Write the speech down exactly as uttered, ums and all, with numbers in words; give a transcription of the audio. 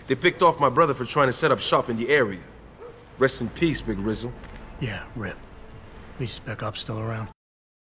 They picked off my brother for trying to set up shop in the area. Rest in peace, Big Rizzle. Yeah, rip. At least Spec Op's still around.